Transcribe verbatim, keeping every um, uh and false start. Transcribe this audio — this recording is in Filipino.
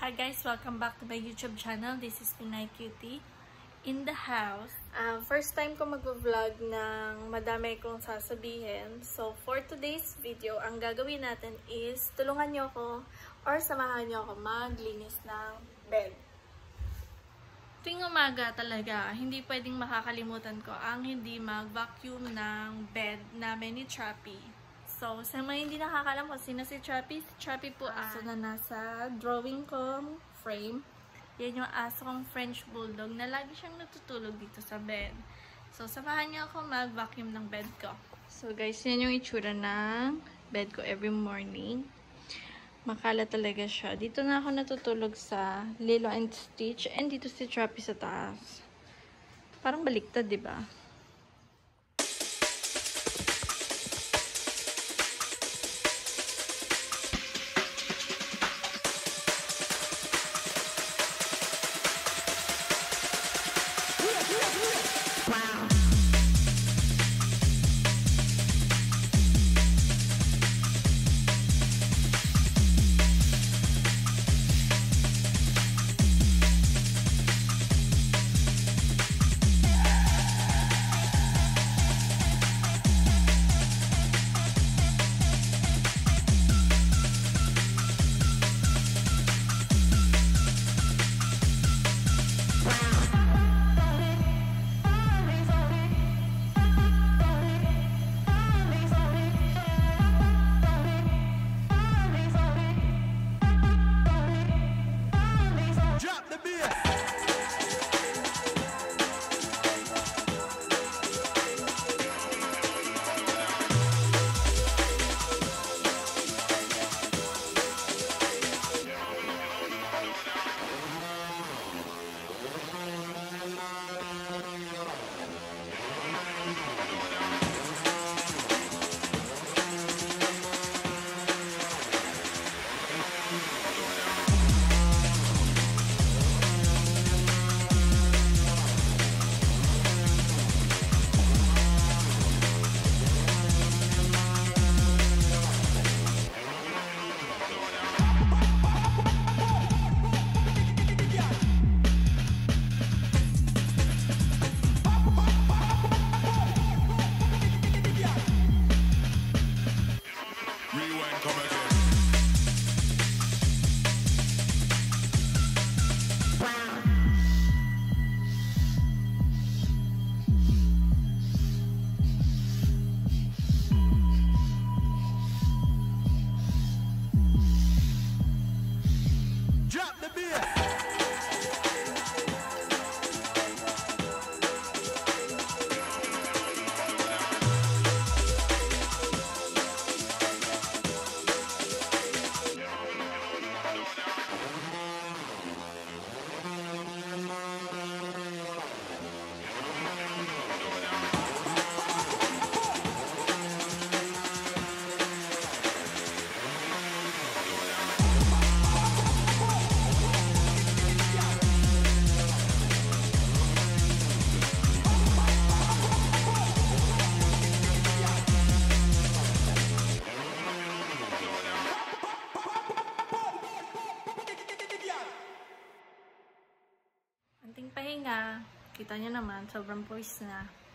Hi guys! Welcome back to my YouTube channel. This is Pinay Cutie in the house. Uh, first time ko mag-vlog ng madami kong sasabihin. So, for today's video, ang gagawin natin is tulungan nyo ako or samahan nyo ako maglinis ng bed. Tuwing umaga talaga, hindi pwedeng makakalimutan ko ang hindi mag-vacuum ng bed namin ni Trappy. So, sa mga hindi nakakalam kung sino si Trappy, si Trappy po aso na nasa drawing kong frame. Yan yung aso kong French Bulldog na lagi siyang natutulog dito sa bed. So, samahan niyo ako mag-vacuum ng bed ko. So, guys, yan yung itsura ng bed ko every morning. Makala talaga siya. Dito na ako natutulog sa Lilo and Stitch and dito si Trappy sa taas. Parang baliktad, di ba? Anting pahinga, kita nyo naman, sobrang pawis na.